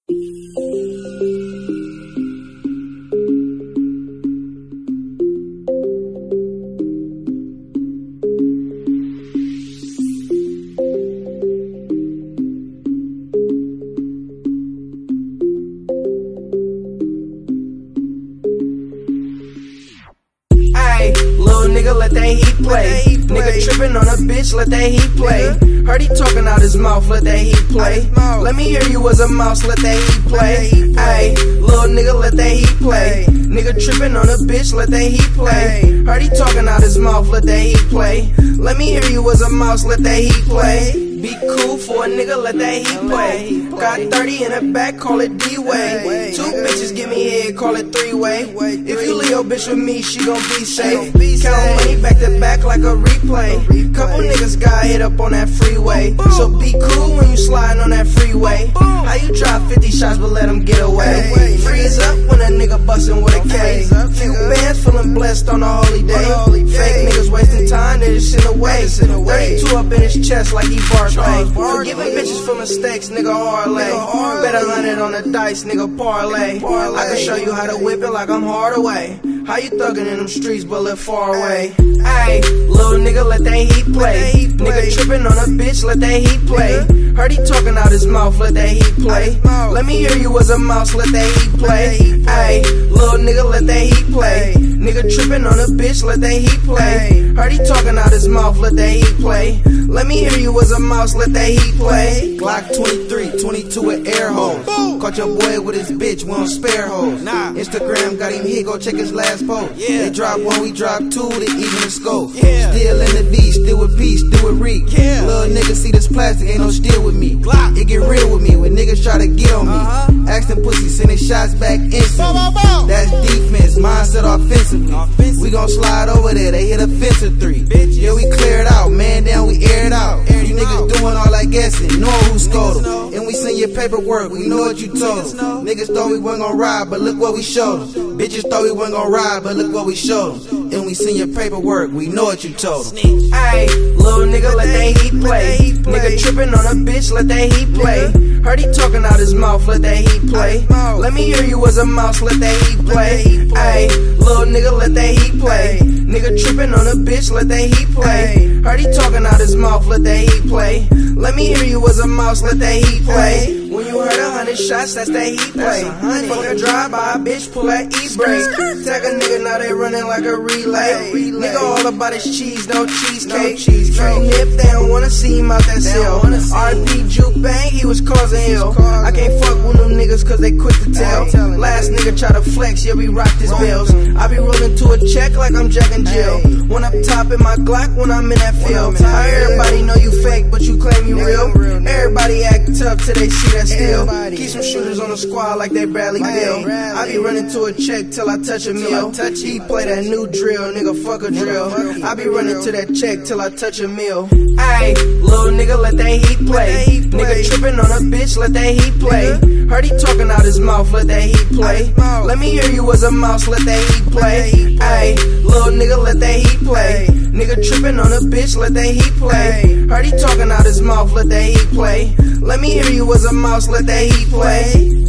Little nigga, let that heat play. Nigga trippin' on a bitch, let that heat play. Heard he talking out his mouth, let that heat play. Let me hear you as a mouse, let that heat play. Ayy, little nigga, let that heat play. Nigga trippin' on a bitch, let that heat play. Heard he talking out his mouth, let that heat play. Let me hear you as a mouse, let that heat play. Be cool for a nigga, let that heat play. Got 30 in the back, call it D-Way. Two bitches give me head, call it three-way. If you leave your bitch with me, she gon' be safe. Count money back to back like a replay. Couple niggas got hit up on that freeway. So be cool when you sliding on that freeway. How you drop 50 shots but let them get away? Freeze up when a nigga bustin' with a K. Few bands feeling blessed on a holy day. Fake niggas wasting time, they just in the way. 32 up in his chest like he Barclay. Forgiving bitches for mistakes, nigga Harley. Bet 100 on the dice, nigga parlay. I can show you how to whip it like I'm Hardaway. How you thuggin' in them streets but live far away? Ayy, little nigga, let that heat play. Nigga trippin' on a bitch, let that heat play. Heard he talking out his mouth, let that heat play. Let me hear you as a mouse, let that heat play. Ayy, little nigga, let that heat play. Nigga trippin' on a bitch, let that heat play. Heard he talking out his mouth, let that heat play. Let me hear you as a mouse, let that heat play. Glock 23, 22 with air holes. Caught your boy with his bitch, we don't spare hoes. Instagram got him here, go check his last post. They drop one, we drop two, they even the scope. Still in the V, still with peace, still with reek. Little nigga see this plastic, ain't no steal with me. It get real with me when niggas try to get on me. Ask them pussies, sending shots back instantly. That's defense, mindset offensively. We gon' slide over there, they hit a fence of 3. Yeah, we clear it out, man down, we air it out. You niggas doing all that guessing, know who scored them. And we send your paperwork, we know what you told them. Niggas thought we wasn't gon' ride, but look what we showed them. Bitches thought we wasn't gon' ride, but look what we showed them. And we send your paperwork, we know what you told them. Ayy, little nigga, let that heat play. Nigga trippin' on a bitch, let that heat play. Heard he talking out his mouth, let that heat play. Let me hear you as a mouse, let that heat play. Ayy, little nigga, let that heat play. Nigga trippin' on a bitch, let that heat play. Heard he talking out his mouth, let that heat play. Let me hear you as a mouse, let that heat play. When you heard 100 shots, that's that heat play. Fuck a drive-by, bitch, pull that E-brake. Tag a nigga, now they running like a relay. Nigga all about his cheese, no cheesecake. Train hip, they don't wanna see him out that cell. RP Juke Bang, he was causing ill. I can't fuck with them niggas cause they quick to tell. Last nigga try to flex, yeah, we rocked his bells. I be rolling to a check like I'm Jack and Jill. When up top in my Glock when I'm in that field. How everybody know you fake, but you claim you real. Everybody act tough till they see that still. Keep some shooters on the squad like they Bradley Bill. I be running to a check till I touch a meal. He play that new drill, nigga, fuck a drill. I be running to that check till I touch a meal. Ayy, little nigga, let that heat play. Nigga trippin' on a bitch, let that heat play. Heard he talking out his mouth, let that heat play. Let me hear you as a mouse, let that heat play. Ayy, little nigga, let that heat play. Nigga trippin' on a bitch, let that heat play. Heard he talking out his mouth, let that heat play. Let me hear you as a mouse, let that heat play.